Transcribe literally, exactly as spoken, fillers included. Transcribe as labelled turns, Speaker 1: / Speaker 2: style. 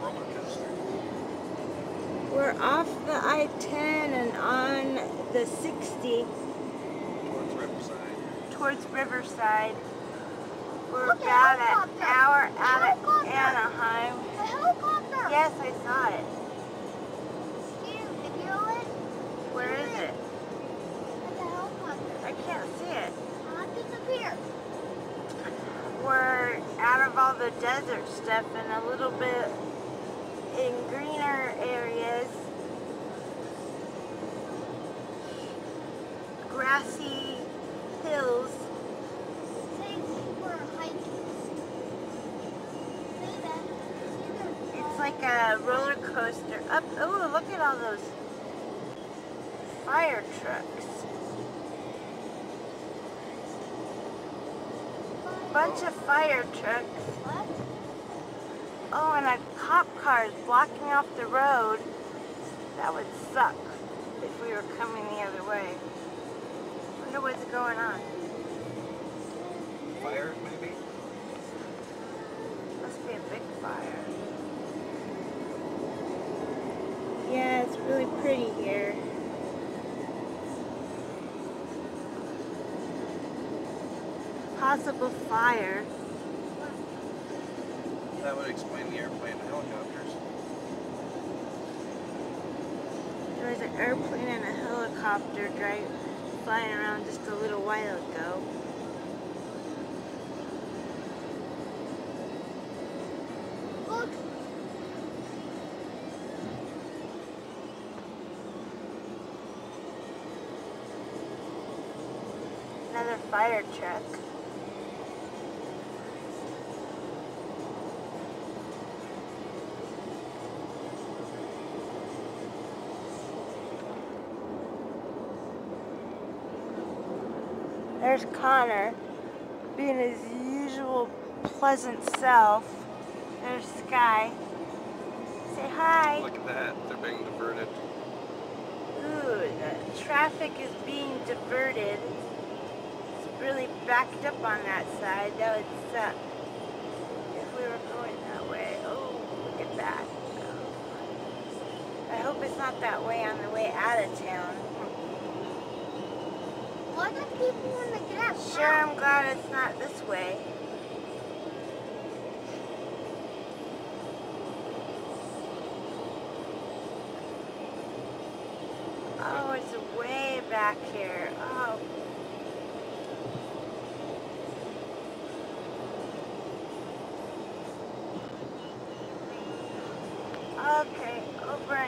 Speaker 1: roller coaster.
Speaker 2: We're off the I ten and on the sixty.
Speaker 1: Towards Riverside.
Speaker 2: Towards Riverside. We're
Speaker 3: Look,
Speaker 2: about
Speaker 3: a
Speaker 2: an hour out of
Speaker 3: helicopter.
Speaker 2: Anaheim.
Speaker 3: A helicopter.
Speaker 2: Yes, I saw it.
Speaker 3: Can you video it?
Speaker 2: Where is it?
Speaker 3: It's a helicopter.
Speaker 2: I can't see it.
Speaker 3: Uh, disappear.
Speaker 2: We're out of all the desert stuff and a little bit in greener areas. Grassy hills.
Speaker 3: Say we're hiking. Say that.
Speaker 2: It's like a roller coaster. Up. Oh, look at all those fire trucks. Bunch of fire trucks.
Speaker 3: What?
Speaker 2: Oh, and a cop car is blocking off the road. That would suck if we were coming the other way. Wonder what's going on.
Speaker 1: Fire, maybe?
Speaker 2: Must be a big fire. Yeah, it's really pretty here. Possible fire.
Speaker 1: That would explain the airplane and helicopters.
Speaker 2: There was an airplane and a helicopter drive flying around just a little while ago.
Speaker 3: Look.
Speaker 2: Another fire truck. There's Connor, being his usual pleasant self. There's Sky. Say hi.
Speaker 1: Look at that. They're being diverted.
Speaker 2: Ooh, the traffic is being diverted. It's really backed up on that side. That would suck if we were going that way. Oh, look at that. I hope it's not that way on the way out of town.
Speaker 3: Why do people want to get out?
Speaker 2: Sure, I'm glad it's not this way. Oh, it's way back here. Oh. Okay, over